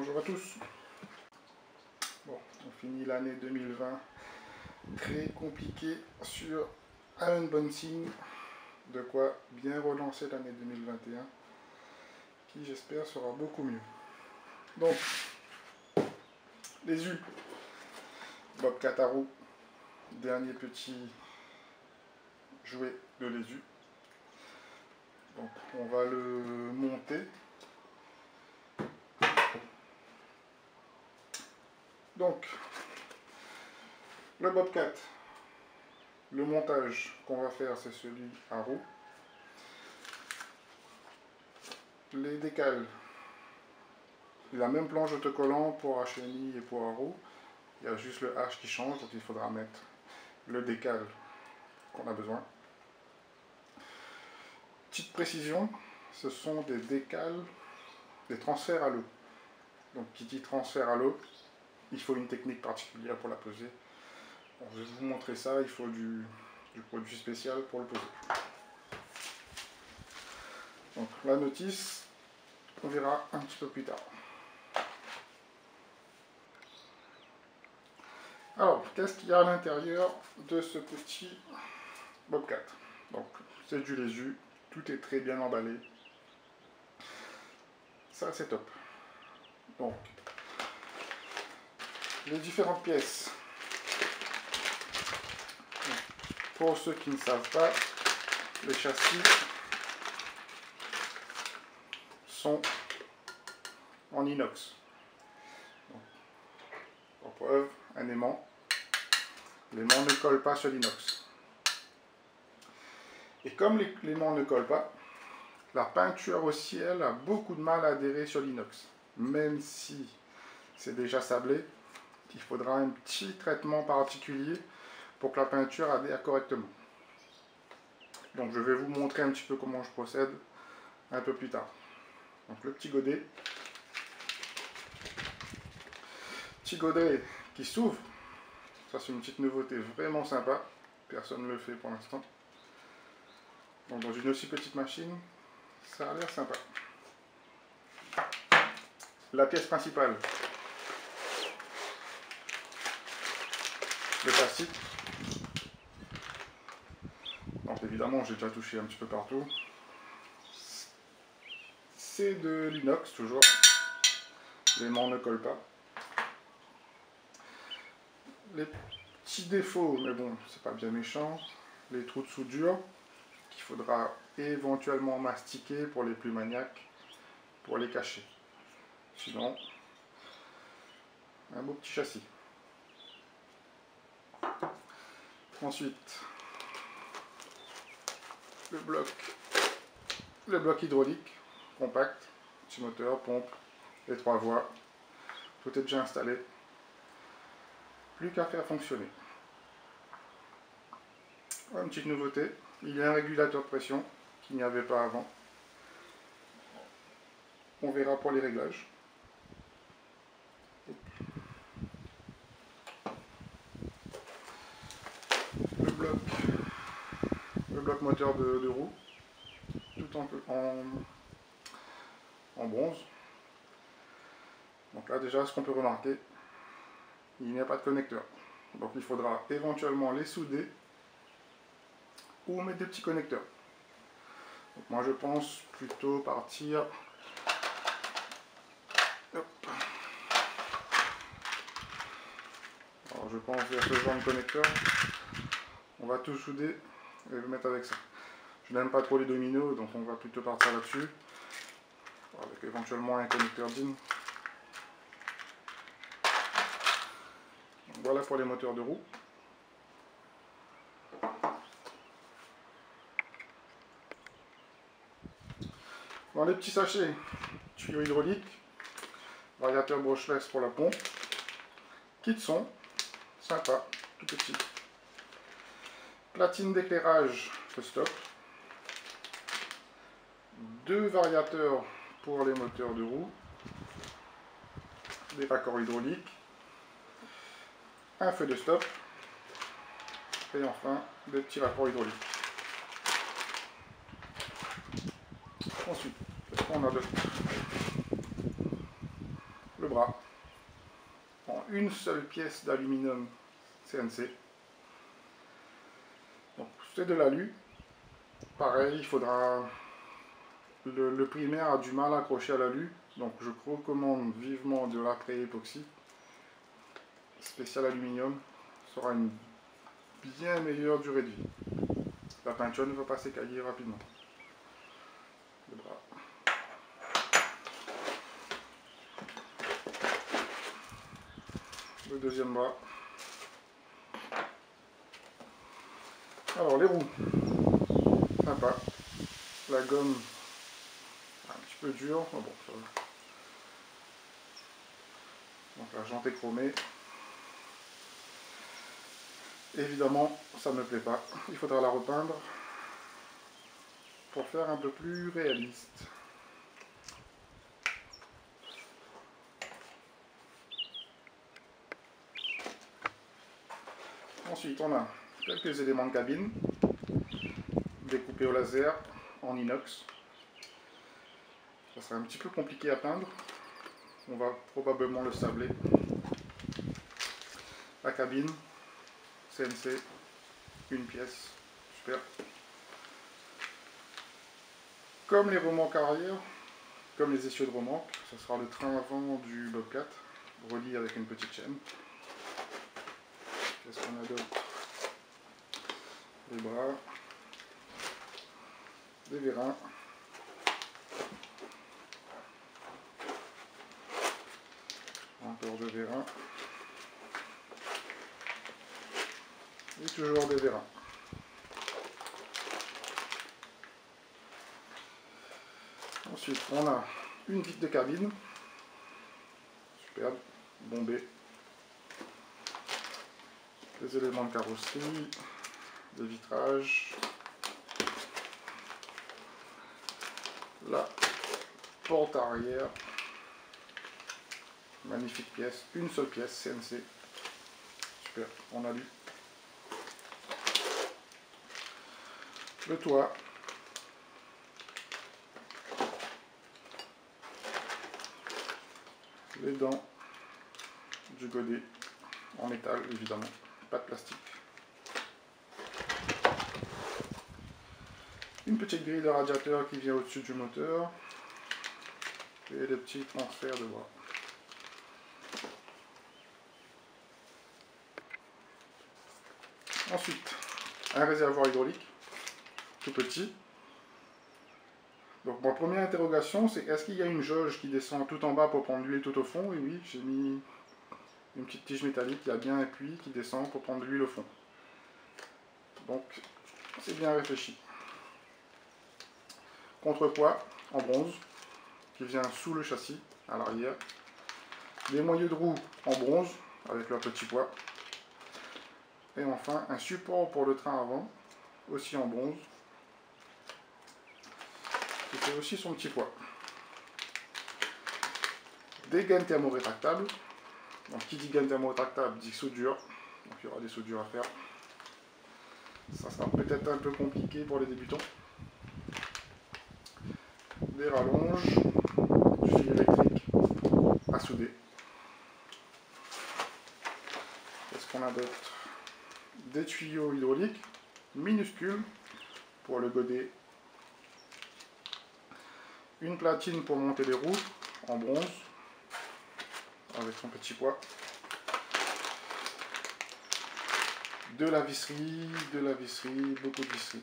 Bonjour à tous. Bon, on finit l'année 2020 très compliquée sur un unboxing, de quoi bien relancer l'année 2021 qui j'espère sera beaucoup mieux. Donc, les U, Bobcat à roue, dernier petit jouet de les U. Donc on va le monter. Donc, le Bobcat, le montage qu'on va faire, c'est celui à roue. Les décales, la même planche autocollant pour HMI et pour à roue. Il y a juste le H qui change, donc il faudra mettre le décal qu'on a besoin. Petite précision, ce sont des décals, des transferts à l'eau. Donc qui dit transfert à l'eau, il faut une technique particulière pour la poser. Bon, je vais vous montrer ça, il faut du produit spécial pour le poser. Donc la notice, on verra un petit peu plus tard. Alors, qu'est-ce qu'il y a à l'intérieur de ce petit Bobcat? Donc, c'est du lésu, tout est très bien emballé. Ça, c'est top. Donc, les différentes pièces. Pour ceux qui ne savent pas, les châssis sont en inox. Donc, pour preuve, un aimant. L'aimant ne colle pas sur l'inox. Et comme l'aimant ne colle pas, la peinture au ciel a beaucoup de mal à adhérer sur l'inox. Même si c'est déjà sablé, il faudra un petit traitement particulier pour que la peinture adhère correctement. Donc je vais vous montrer un petit peu comment je procède un peu plus tard. Donc le petit godet. Petit godet qui s'ouvre. Ça c'est une petite nouveauté vraiment sympa. Personne ne le fait pour l'instant. Donc dans une aussi petite machine, ça a l'air sympa. La pièce principale. Le châssis. Donc évidemment j'ai déjà touché un petit peu partout. C'est de l'inox toujours. L'aimant ne colle pas. Les petits défauts, mais bon, c'est pas bien méchant. Les trous de soudure qu'il faudra éventuellement mastiquer pour les plus maniaques, pour les cacher. Sinon, un beau petit châssis. Ensuite, le bloc hydraulique, compact, petit moteur, pompe, les 3 voies. Tout est déjà installé. Plus qu'à faire fonctionner. Une petite nouveauté, il y a un régulateur de pression qu'il n'y avait pas avant. On verra pour les réglages. Le bloc moteur de roue, tout en bronze. Donc là déjà, ce qu'on peut remarquer, il n'y a pas de connecteur. Donc il faudra éventuellement les souder ou mettre des petits connecteurs. Donc moi je pense plutôt partir. Hop. Alors je pense vers ce genre de connecteur. On va tout souder et le mettre avec ça. Je n'aime pas trop les dominos, donc on va plutôt partir là-dessus. Avec éventuellement un connecteur DIN. Voilà pour les moteurs de roue. Dans les petits sachets, tuyau hydraulique, variateur brushless pour la pompe, kit son, sympa, tout petit. Platine d'éclairage de stop. 2 variateurs pour les moteurs de roue. Des raccords hydrauliques. Un feu de stop. Et enfin, des petits raccords hydrauliques. Ensuite, on a le bras en une seule pièce d'aluminium CNC. Donc c'est de l'alu. Pareil, il faudra... Le primaire a du mal à accrocher à l'alu, donc je recommande vivement de l'après-époxy. Spécial aluminium, ça aura une bien meilleure durée de vie. La peinture ne va pas s'écailler rapidement. Le bras. Le deuxième bras. Alors les roues, sympa. La gomme, un petit peu dure, mais bon, ça va. Donc la jante est chromée. Évidemment, ça ne me plaît pas. Il faudra la repeindre pour faire un peu plus réaliste. Ensuite, on a quelques éléments de cabine, découpés au laser en inox. Ça sera un petit peu compliqué à peindre. On va probablement le sabler. La cabine, CNC, une pièce, super. Comme les remorques arrière, comme les essieux de remorque, ce sera le train avant du Bobcat, relié avec une petite chaîne. Qu'est-ce qu'on a d'autre? Les bras, des vérins, encore de vérins, et toujours des vérins. Ensuite, on a une vitre de cabine, superbe, bombée, des éléments de carrosserie, des vitrages, la porte arrière, magnifique pièce, une seule pièce CNC, super, on a lu. Le toit, les dents du godet en métal évidemment, pas de plastique. Une petite grille de radiateur qui vient au-dessus du moteur et des petits transferts de bras. Ensuite, un réservoir hydraulique tout petit. Donc ma première interrogation, c'est est-ce qu'il y a une jauge qui descend tout en bas pour prendre l'huile tout au fond? Et oui, j'ai mis une petite tige métallique qui a bien un puits qui descend pour prendre l'huile au fond. Donc c'est bien réfléchi. Contrepoids en bronze qui vient sous le châssis à l'arrière. Les moyeux de roue en bronze avec leur petit poids. Et enfin un support pour le train avant, aussi en bronze, qui fait aussi son petit poids. Des gaines thermo-rétractables. Donc qui dit gaine thermo-rétractable dit soudure. Donc il y aura des soudures à faire. Ça sera peut-être un peu compliqué pour les débutants. Des rallonges, du fil électrique à souder. Qu'est-ce qu'on a d'autre? Des tuyaux hydrauliques minuscules pour le godet. Une platine pour monter les roues en bronze avec son petit poids. De la visserie, beaucoup de visserie.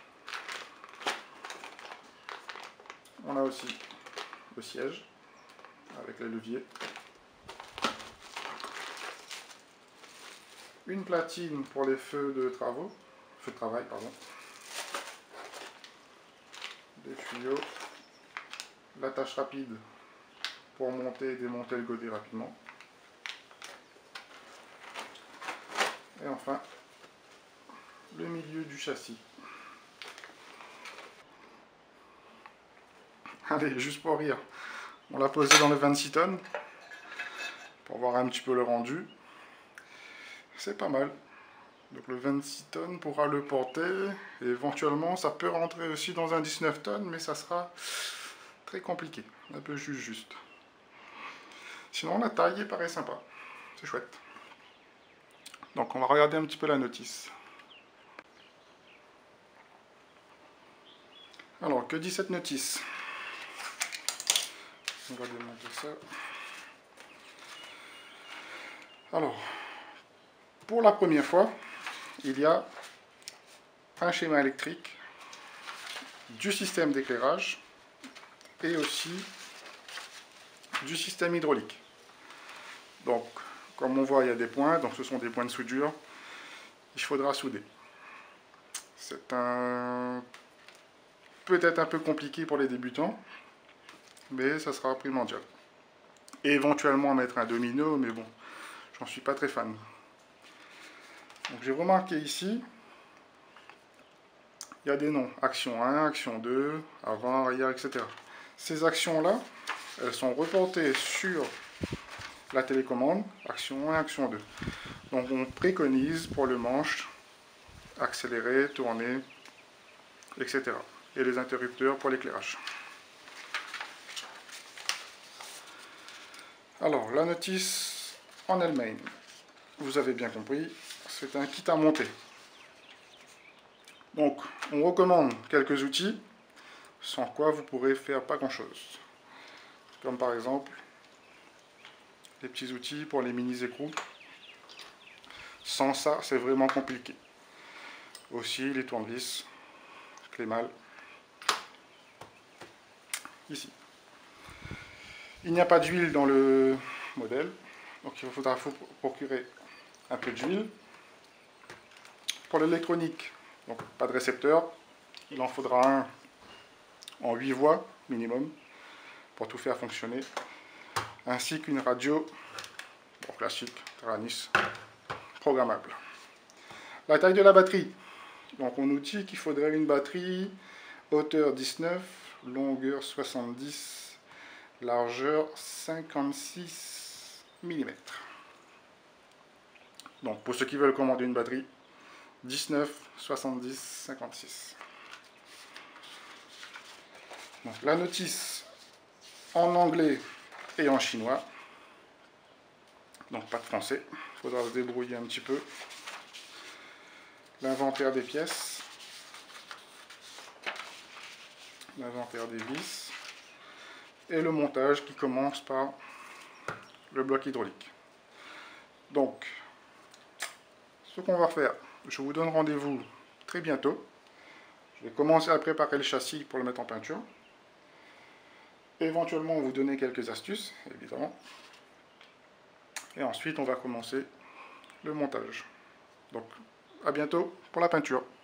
On a aussi le siège avec les leviers. Une platine pour les feux de travail, pardon. Des tuyaux. L'attache rapide pour monter et démonter le godet rapidement. Et enfin, le milieu du châssis. Allez, juste pour rire, on l'a posé dans le 26 tonnes pour voir un petit peu le rendu. C'est pas mal. Donc le 26 tonnes pourra le porter. Et éventuellement, ça peut rentrer aussi dans un 19 tonnes, mais ça sera très compliqué. Un peu juste. Sinon, la taille paraît sympa. C'est chouette. Donc, on va regarder un petit peu la notice. Alors, que dit cette notice? On va démonter ça. Alors, pour la première fois, il y a un schéma électrique, du système d'éclairage et aussi du système hydraulique. Donc, comme on voit, il y a des points, donc ce sont des points de soudure. Il faudra souder. C'est peut-être un peu compliqué pour les débutants, mais ça sera primordial. Et éventuellement mettre un domino, mais bon, j'en suis pas très fan. Donc j'ai remarqué ici, il y a des noms, action 1, action 2, avant, arrière, etc. Ces actions-là, elles sont reportées sur la télécommande, action 1, action 2. Donc on préconise pour le manche, accélérer, tourner, etc. Et les interrupteurs pour l'éclairage. Alors, la notice en elle-même, vous avez bien compris, c'est un kit à monter. Donc, on recommande quelques outils, sans quoi vous pourrez faire pas grand-chose. Comme par exemple, les petits outils pour les mini-écrous. Sans ça, c'est vraiment compliqué. Aussi, les tournevis, clé mâle, ici. Il n'y a pas d'huile dans le modèle, donc il faudra procurer un peu d'huile. Pour l'électronique, donc pas de récepteur, il en faudra un en 8 voies minimum pour tout faire fonctionner, ainsi qu'une radio classique, Taranis, programmable. La taille de la batterie, donc on nous dit qu'il faudrait une batterie hauteur 19, longueur 70, largeur 56 mm. Donc pour ceux qui veulent commander une batterie, 19, 70, 56. Donc la notice en anglais et en chinois. Donc pas de français, il faudra se débrouiller un petit peu. L'inventaire des pièces. L'inventaire des vis. Et le montage qui commence par le bloc hydraulique. Donc, ce qu'on va faire, je vous donne rendez-vous très bientôt. Je vais commencer à préparer le châssis pour le mettre en peinture. Éventuellement, vous donner quelques astuces, évidemment. Et ensuite, on va commencer le montage. Donc, à bientôt pour la peinture.